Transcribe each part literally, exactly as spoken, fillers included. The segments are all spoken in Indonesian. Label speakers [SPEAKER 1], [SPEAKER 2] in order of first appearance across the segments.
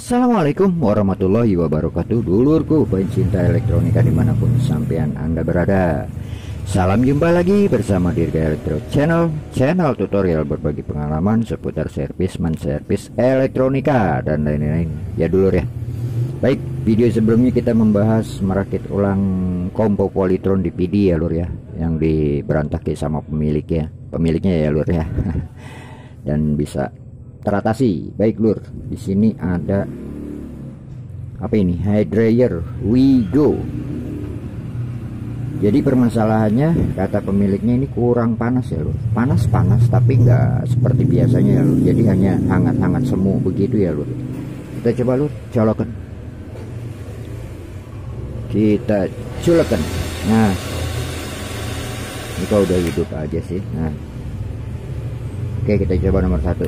[SPEAKER 1] Assalamualaikum warahmatullahi wabarakatuh. Dulurku pencinta elektronika dimanapun sampean anda berada, salam jumpa lagi bersama Dirga Elektro Channel, channel tutorial berbagi pengalaman seputar servis, menservis elektronika dan lain-lain ya dulur ya. Baik, video sebelumnya kita membahas merakit ulang kompo Polytron D V D ya lur ya, yang diberantakin sama pemiliknya pemiliknya ya lur ya dan bisa teratasi. Baik lur, di sini ada apa ini, high dryer Wigo. Jadi permasalahannya kata pemiliknya ini kurang panas ya lur, panas-panas tapi nggak seperti biasanya ya lur, jadi hanya hangat-hangat semu begitu ya lur. Kita coba lur colokan, kita culekan. Nah ini kalau udah hidup aja sih. Nah oke, kita coba nomor satu.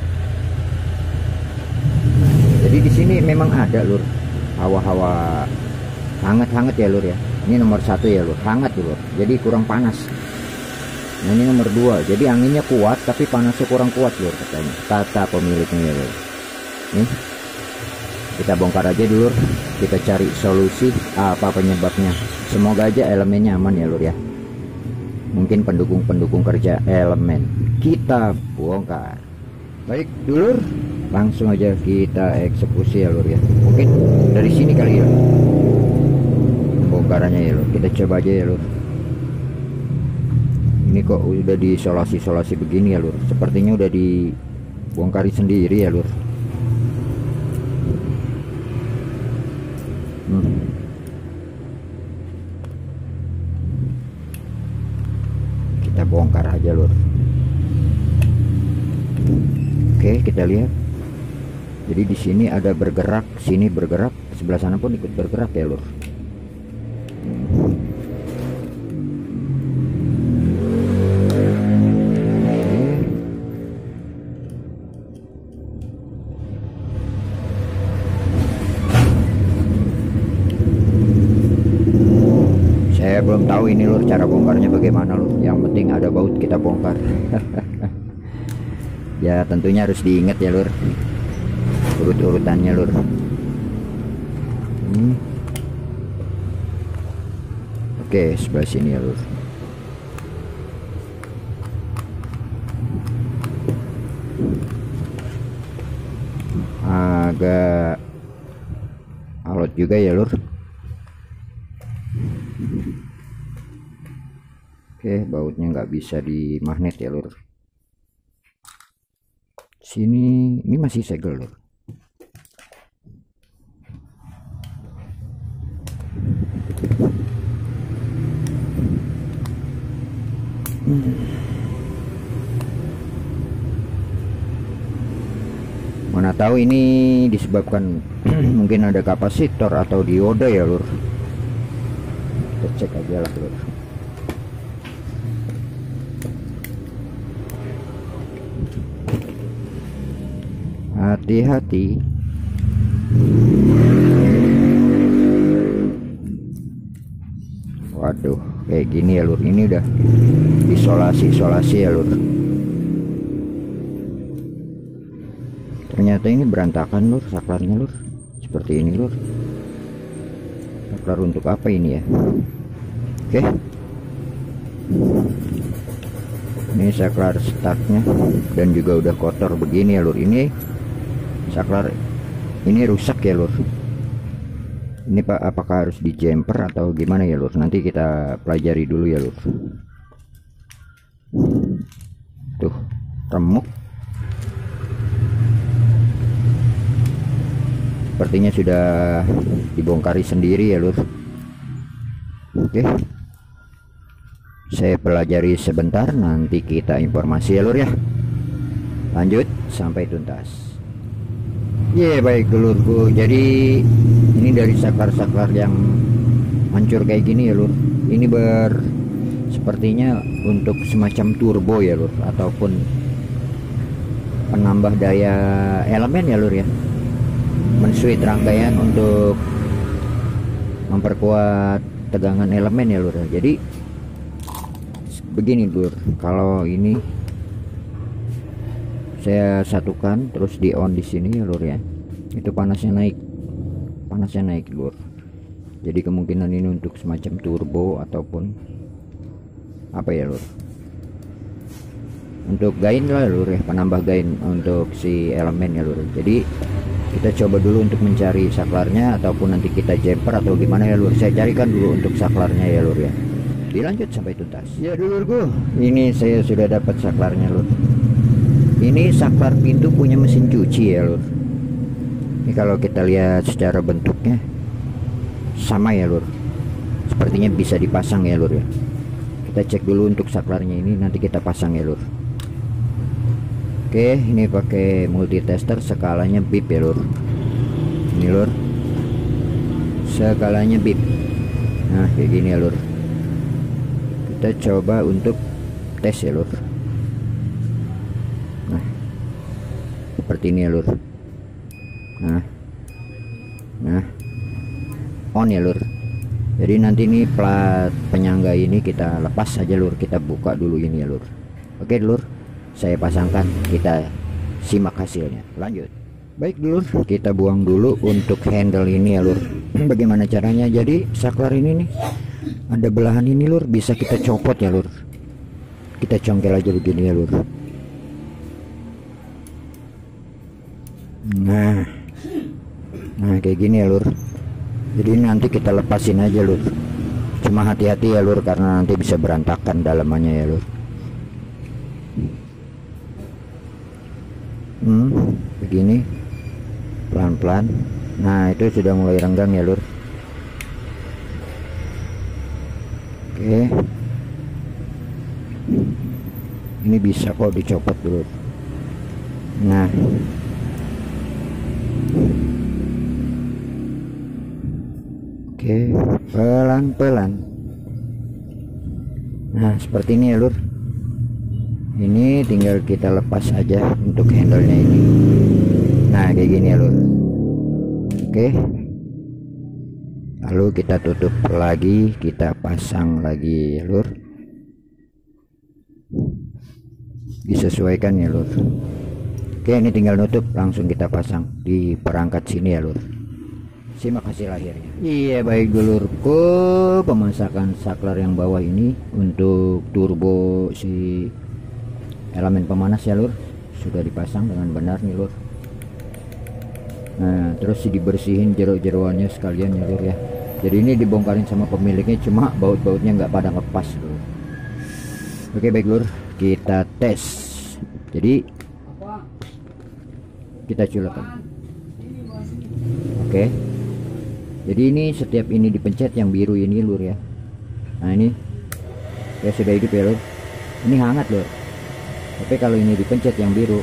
[SPEAKER 1] Jadi di sini memang ada lur hawa-hawa hangat-hangat ya lur ya. Ini nomor satu ya lur, hangat ya lur, jadi kurang panas. Nah ini nomor dua, jadi anginnya kuat tapi panasnya kurang kuat lur katanya, kata pemiliknya ya lur. Nih kita bongkar aja dulu, kita cari solusi apa penyebabnya. Semoga aja elemennya aman ya lur ya. Mungkin pendukung-pendukung kerja elemen kita bongkar. Baik dulur, langsung aja kita eksekusi ya lur ya. Mungkin dari sini kali ya bongkarannya ya lur, kita coba aja ya lur. Ini kok udah disolasi-solasi begini ya lur, sepertinya udah dibongkari sendiri ya lur. hmm. Kita bongkar aja lur. Oke, kita lihat. Jadi di sini ada bergerak, sini bergerak, sebelah sana pun ikut bergerak ya lur. Saya belum tahu ini lur cara bongkarnya bagaimana lur. Yang penting ada baut kita bongkar. Ya tentunya harus diingat ya lur, urut-urutannya lur. hmm. Oke, sebelah sini ya lur. Agak alot juga ya lur. Oke, bautnya nggak bisa di magnet ya lur. Sini ini masih segel lur. hmm. Mana tahu ini disebabkan mungkin ada kapasitor atau dioda ya lur. Kita cek aja lah lur. Hati-hati. Waduh, kayak gini ya lur. Ini udah isolasi-isolasi ya lur. Ternyata ini berantakan lur, saklarnya lur. Seperti ini lur. Saklar untuk apa ini ya? Oke. Ini saklar startnya dan juga udah kotor begini ya lur. Ini saklar ini rusak ya lur. Ini pak, apakah harus di jumper atau gimana ya lur? Nanti kita pelajari dulu ya lur. Tuh remuk, sepertinya sudah dibongkari sendiri ya lur. Oke, saya pelajari sebentar, nanti kita informasi ya lur ya. Lanjut sampai tuntas. Ya yeah, baik dulurku, jadi ini dari saklar-saklar yang hancur kayak gini ya lur. Ini ber sepertinya untuk semacam turbo ya lur, ataupun penambah daya elemen ya lur ya, mensuit rangkaian untuk memperkuat tegangan elemen ya lur. Jadi begini lur, kalau ini saya satukan terus di on di sini ya lur ya. itu panasnya naik, panasnya naik lur. Jadi kemungkinan ini untuk semacam turbo ataupun apa ya lur, untuk gain lah lur ya, penambah gain untuk si elemen ya lur. Jadi kita coba dulu untuk mencari saklarnya ataupun nanti kita jumper atau gimana ya lur. Saya carikan dulu untuk saklarnya ya lur ya, dilanjut sampai tuntas ya dulurku. Ini saya sudah dapat saklarnya lur. Ini saklar pintu punya mesin cuci ya lur. Ini kalau kita lihat secara bentuknya sama ya lur, sepertinya bisa dipasang ya lur ya. Kita cek dulu untuk saklarnya ini, nanti kita pasang ya lur. Oke, ini pakai multitester, skalanya bip ya lur. Ini lur, skalanya bip. Nah kayak gini ya lur. Kita coba untuk tes ya lur. Nah seperti ini ya lur. Nah nah on ya lur. Jadi nanti ini plat penyangga ini kita lepas aja lur, kita buka dulu ini ya lur. Oke lur, saya pasangkan, kita simak hasilnya. Lanjut. Baik dulur, kita buang dulu untuk handle ini ya lur. Bagaimana caranya? Jadi saklar ini nih ada belahan ini lur, bisa kita copot ya lur. Kita congkel aja begini ya lur. Nah nah kayak gini ya lur. Jadi nanti kita lepasin aja lur. Cuma hati-hati ya lur, karena nanti bisa berantakan dalamannya ya lur. Hmm, begini pelan-pelan. Nah itu sudah mulai renggang ya lur. Oke, ini bisa kok dicopot dulu. Nah oke, pelan-pelan. Nah seperti ini ya lur. Ini tinggal kita lepas aja untuk handle-nya ini. Nah kayak gini ya lur. Oke, lalu kita tutup lagi, kita pasang lagi ya lur. Disesuaikan ya lur. Oke, ini tinggal nutup, langsung kita pasang di perangkat sini ya lur. Simak hasil akhirnya. Iya baik dulurku, pemasakan saklar yang bawah ini untuk turbo si elemen pemanas ya lur, sudah dipasang dengan benar nih lur. Nah terus dibersihin jero-jeroannya sekalian ya lur ya. Jadi ini dibongkarin sama pemiliknya, cuma baut-bautnya nggak pada ngepas lur. Oke baik lur, kita tes. Jadi kita culakan. Oke, jadi ini setiap ini dipencet yang biru ini lur ya. Nah ini ya sudah hidup ya lur. Ini hangat lur. Tapi kalau ini dipencet yang biru,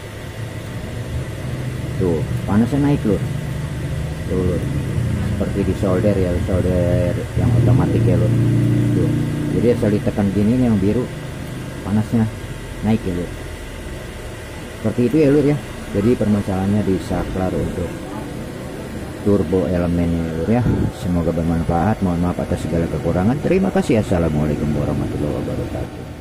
[SPEAKER 1] tuh panasnya naik lur. Tuh lur, seperti di solder ya, solder yang otomatis ya lur. Tuh, jadi asal ditekan gini yang biru, panasnya naik ya lur. Seperti itu ya lur ya. Jadi permasalahannya di saklar untuk turbo elemennya ya lur ya. Semoga bermanfaat. Mohon maaf atas segala kekurangan. Terima kasih. Assalamualaikum warahmatullahi wabarakatuh.